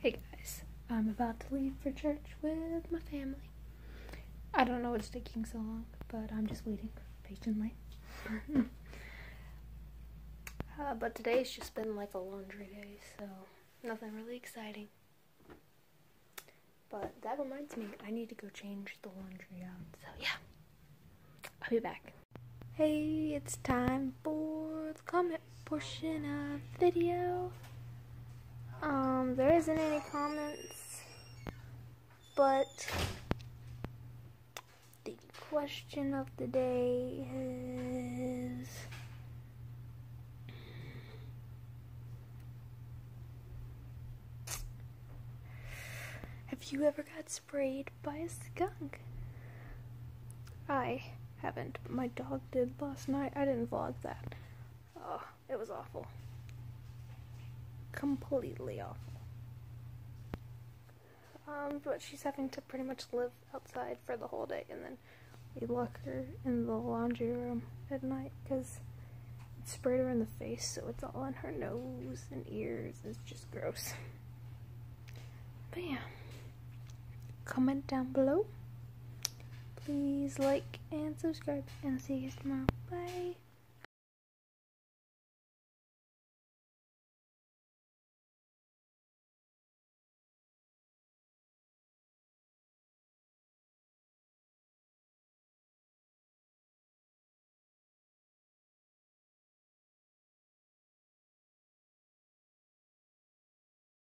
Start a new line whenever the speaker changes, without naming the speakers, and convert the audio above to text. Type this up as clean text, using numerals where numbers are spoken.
Hey guys, I'm about to leave for church with my family. I don't know what's taking so long, but I'm just waiting patiently. But today's just been like a laundry day, so nothing really exciting. But that reminds me, I need to go change the laundry out, so yeah. I'll be back. Hey, it's time for the comment portion of the video. There isn't any comments, but the question of the day is, have you ever got sprayed by a skunk? I haven't, but my dog did last night. I didn't vlog that. Oh, it was awful. Completely awful. But she's having to pretty much live outside for the whole day, and then we lock her in the laundry room at night because it sprayed her in the face, so it's all on her nose and ears. It's just gross. But yeah, comment down below. Please like and subscribe, and see you tomorrow. Bye.